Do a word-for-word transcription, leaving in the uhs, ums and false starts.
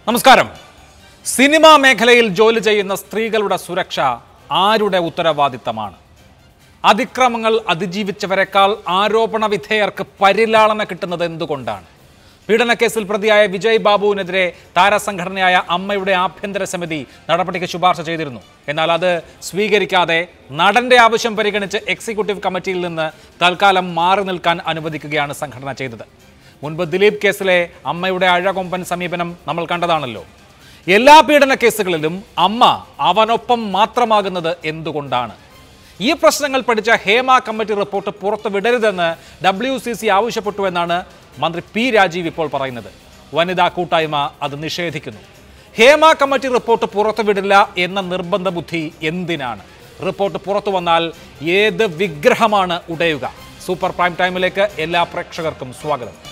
നമസ്കാരം. സിനിമാ മേഖലയിൽ ജോലി ചെയ്യുന്ന സ്ത്രീകളുടെ സുരക്ഷ ആരുടെ ഉത്തരവാദിത്തമാണ്? അതിക്രമങ്ങൾ അതിജീവിച്ചവരെക്കാൾ ആരോപണ വിധേയർക്ക് പരിലാളന കിട്ടുന്നത് എന്തുകൊണ്ടാണ്? പീഡനക്കേസിൽ പ്രതിയായ വിജയ് ബാബുവിനെതിരെ താരസംഘടനയായ അമ്മയുടെ ആഭ്യന്തര സമിതി നടപടിക്ക് ശുപാർശ ചെയ്തിരുന്നു. എന്നാൽ അത് സ്വീകരിക്കാതെ നടന്റെ ആവശ്യം പരിഗണിച്ച് എക്സിക്യൂട്ടീവ് കമ്മിറ്റിയിൽ നിന്ന് തൽക്കാലം മാറി നിൽക്കാൻ അനുവദിക്കുകയാണ് സംഘടന ചെയ്തത്. മുൻപ് ദിലീപ് കേസിലെ അമ്മയുടെ അഴകൊമ്പൻ സമീപനം നമ്മൾ കണ്ടതാണല്ലോ. എല്ലാ പീഡന കേസുകളിലും അമ്മ അവനൊപ്പം മാത്രമാകുന്നത് എന്തുകൊണ്ടാണ്? ഈ പ്രശ്നങ്ങൾ പഠിച്ച ഹേമ കമ്മിറ്റി റിപ്പോർട്ട് പുറത്തുവിടരുതെന്ന് ഡബ്ല്യു സി സി ആവശ്യപ്പെട്ടുവെന്നാണ് മന്ത്രി പി രാജീവ് ഇപ്പോൾ പറയുന്നത്. വനിതാ കൂട്ടായ്മ അത് നിഷേധിക്കുന്നു. ഹേമ കമ്മിറ്റി റിപ്പോർട്ട് പുറത്തുവിടില്ല എന്ന നിർബന്ധ ബുദ്ധി എന്തിനാണ്? റിപ്പോർട്ട് പുറത്തു വന്നാൽ ഏത് വിഗ്രഹമാണ് ഉടയുക? സൂപ്പർ പ്രൈം ടൈമിലേക്ക് എല്ലാ പ്രേക്ഷകർക്കും സ്വാഗതം.